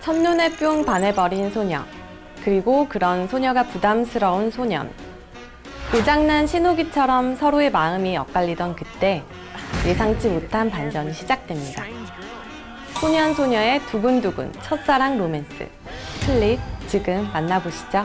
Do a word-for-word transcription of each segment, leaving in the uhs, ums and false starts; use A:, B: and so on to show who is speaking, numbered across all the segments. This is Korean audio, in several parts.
A: 첫눈에 뿅 반해버린 소녀, 그리고 그런 소녀가 부담스러운 소년. 고장난 신호기처럼 서로의 마음이 엇갈리던 그때 예상치 못한 반전이 시작됩니다. 소년 소녀의 두근두근 첫사랑 로맨스. 플립, 지금 만나보시죠.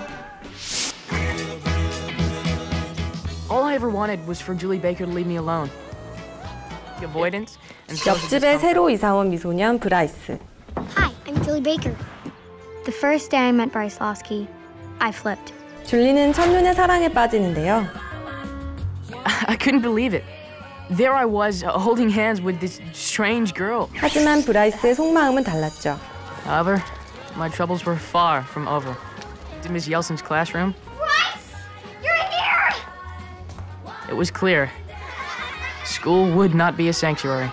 B: All I ever wanted was for Julie Baker to leave me alone. Avoidance and
A: 옆집에 새로 이사 온 미소년 브라이스.
C: Hi, I'm Julie Baker. The first day I met Bryce Losky, I flipped.
A: 줄리는 첫눈에 사랑에 빠지는데요.
B: I couldn't believe it. There I was, uh, holding hands with this strange girl.
A: 하지만 브라이스의 속마음은 달랐죠.
B: However, my troubles were far from over. In Miss Yelson's classroom,
C: Bryce! You're here!
B: it was clear. School would not be a sanctuary.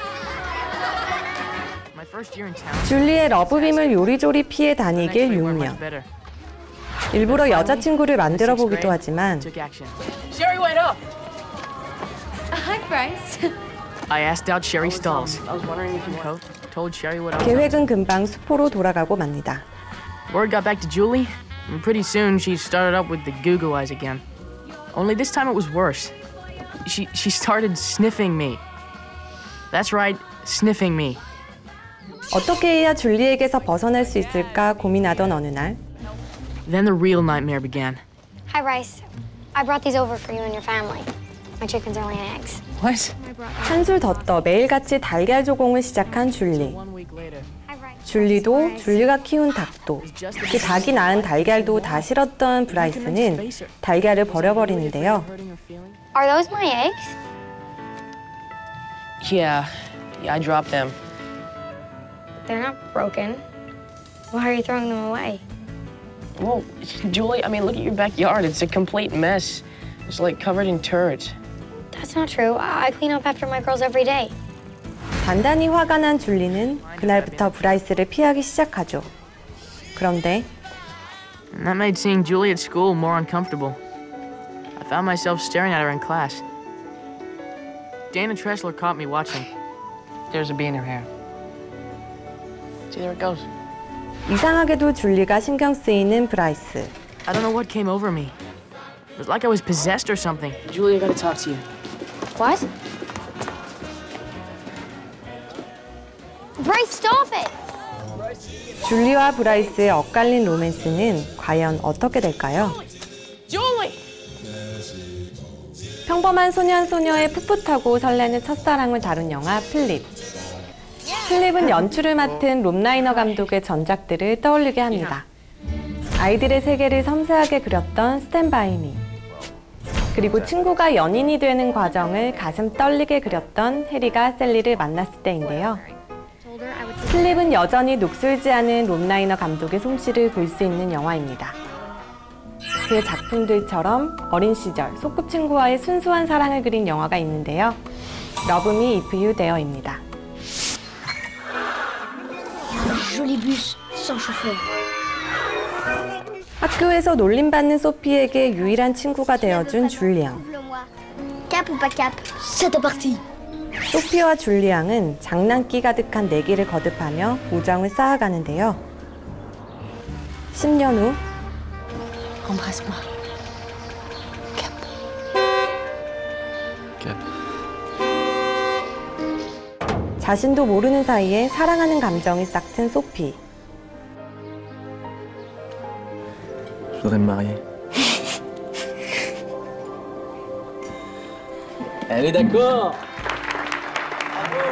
B: My first year in town,
A: 줄리의 러브빔을 요리조리 피해 다니길 육 년. 일부러 여자친구를 만들어 보기도 하지만
B: took action. Sherry, wait up!
C: Hi, Bryce.
B: I asked out Sherry Stalls. I was wondering if you could. Told Sherry what I was.
A: 계획은 금방 수포로 돌아가고 맙니다.
B: Word got back to Julie, and pretty soon she started up with the goo-goo eyes again. Only this time it was worse. She she started sniffing me. That's right, sniffing me.
A: 어떻게 해야 줄리에게서 벗어날 수 있을까 고민하던 어느 날
B: Then the real nightmare began.
C: Hi, Bryce. I brought these over for you and your family. My chickens are laying eggs.
B: What?
A: 한술 더 떠 매일같이 달걀 조공을 시작한 줄리.
B: One week later,
C: Hi, Bryce.
A: 줄리도 줄리가 키운 닭도 그 닭이 낳은 달걀도 다 싫었던 브라이스는 달걀을 버려버리는데요.
B: hurting her feelings?
C: Are those my eggs?
D: Yeah, yeah, I dropped them.
C: They're not broken. Why are you throwing them away?
D: Well, Julie, I mean, look at your backyard. It's a complete mess. It's like covered in turds.
C: That's not true. I I clean up after my girls every day.
A: 단단히 화가 난 줄리는 그날부터 브라이스를 피하기 시작하죠. 그런데
B: And that made seeing Julie at school more uncomfortable. I found myself staring at her in class. Dana Tressler caught me watching.
D: There's a bee in her hair. See, there it goes.
A: 이상하게도 줄리가 신경 쓰이는 브라이스.
B: I don't know what came over me. It was like I was possessed or something.
D: Julie, I gotta talk to you.
C: What? Bryce, stop it!
A: 줄리와 브라이스의 엇갈린 로맨스는 과연 어떻게 될까요?
D: Julie!
A: 평범한 소년 소녀의 풋풋하고 설레는 첫사랑을 다룬 영화 플립. 플립은 연출을 맡은 롭 라이너 감독의 전작들을 떠올리게 합니다. 아이들의 세계를 섬세하게 그렸던 스탠 바이 미. 그리고 친구가 연인이 되는 과정을 가슴 떨리게 그렸던 해리가 셀리를 만났을 때인데요. 플립은 여전히 녹슬지 않은 롭 라이너 감독의 솜씨를 볼 수 있는 영화입니다. 그의 작품들처럼 어린 시절 소꿉친구와의 순수한 사랑을 그린 영화가 있는데요. 러브 미 이프 유 데어입니다.
C: Joli bus, sans chauffeur.
A: 학교에서 놀림받는 소피에게 유일한 친구가 되어준 줄리앙.
C: Cap ou pas cap? C'est parti.
A: 소피와 줄리앙은 장난기 가득한 내기를 거듭하며 우정을 쌓아가는데요. 십 년 후
D: Embrasse-moi. Cap. Cap.
A: 자신도 모르는 사이에 사랑하는 감정이 싹튼 소피.
E: Je voudrais me marier. Elle est d'accord. Bravo.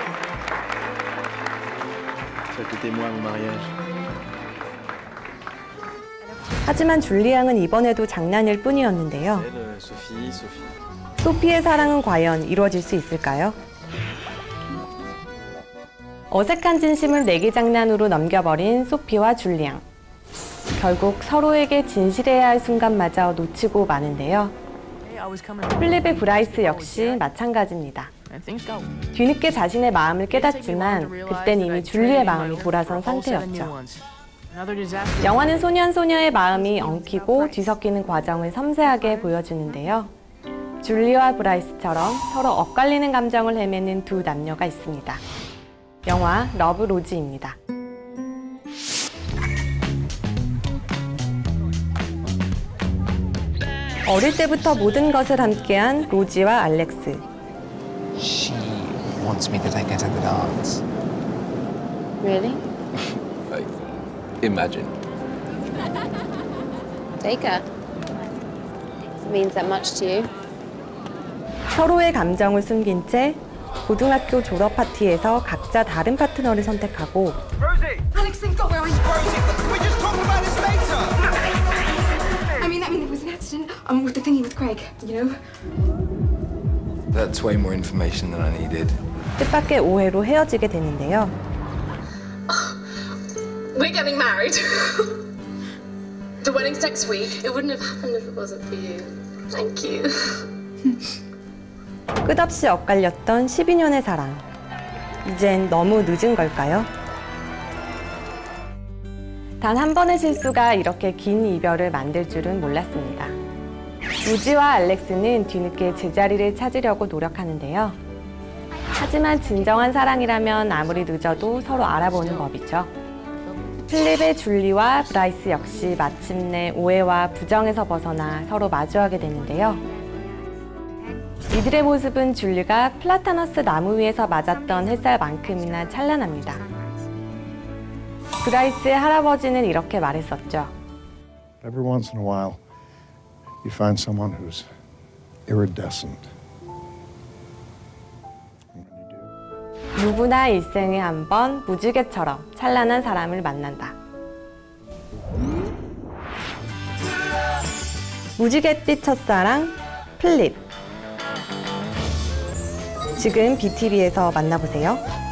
E: Tu vas témoin à mon mariage.
A: 하지만 줄리앙은 이번에도 장난일 뿐이었는데요.
E: Elle, Sophie, Sophie.
A: 소피의 사랑은 과연 이루어질 수 있을까요? 어색한 진심을 내기 장난으로 넘겨버린 소피와 줄리앙. 결국 서로에게 진실해야 할 순간마저 놓치고 마는데요. 플립의 브라이스 역시 마찬가지입니다. 뒤늦게 자신의 마음을 깨닫지만 그땐 이미 줄리의 마음이 돌아선 상태였죠. 영화는 소년 소녀의 마음이 엉키고 뒤섞이는 과정을 섬세하게 보여주는데요. 줄리와 브라이스처럼 서로 엇갈리는 감정을 헤매는 두 남녀가 있습니다. 영화 러브 로즈입니다. 어릴 때부터 모든 것을 함께한 로지와 알렉스.
F: She wants me to take her to the dance.
G: Really?
E: Like, imagine.
G: Take her. It means that much to you.
A: 서로의 감정을 숨긴 채 고등학교 졸업 파티에서 각자 다른 파트너를 선택하고
H: Alex, thank God we're on. Rosie, can we just talk about this later? I mean, I mean, it was an accident. I'm with the thingy with Craig, you know?
F: That's way more information than I needed.
A: 뜻밖의 오해로 헤어지게 되는데요.
I: We're getting married. The wedding's next week. It wouldn't have happened if it wasn't for you. Thank you.
A: 끝없이 엇갈렸던 십이 년의 사랑. 이젠 너무 늦은 걸까요? 단 한 번의 실수가 이렇게 긴 이별을 만들 줄은 몰랐습니다. 로지와 알렉스는 뒤늦게 제자리를 찾으려고 노력하는데요. 하지만 진정한 사랑이라면 아무리 늦어도 서로 알아보는 법이죠. 필립의 줄리와 브라이스 역시 마침내 오해와 부정에서 벗어나 서로 마주하게 되는데요. 이들의 모습은 줄리가 플라타너스 나무 위에서 맞았던 햇살만큼이나 찬란합니다. 브라이스의 할아버지는 이렇게 말했었죠.
J: Every once in a while, you find someone who's iridescent. And when you do,
A: 누구나 일생에 한 번 무지개처럼 찬란한 사람을 만난다. 무지갯빛 첫사랑 필립. 지금 비티비에서 만나보세요.